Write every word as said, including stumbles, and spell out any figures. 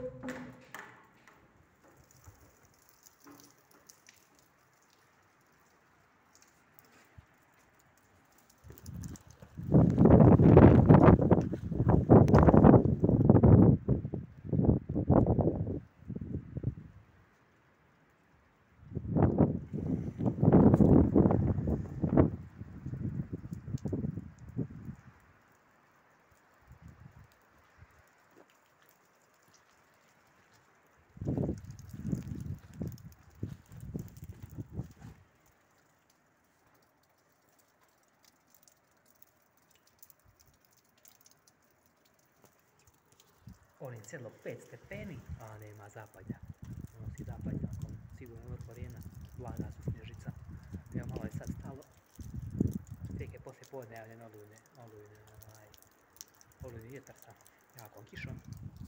On je cijelo pet stepeni, a nema zapadnja. Ono si zapadnja, ako sigurno vrh Orijena, blaga su snježica. Evo malo je sad stalo. Tek je poslije podne javljen olujni, olujni, olujni vjetar sa jakom kišom.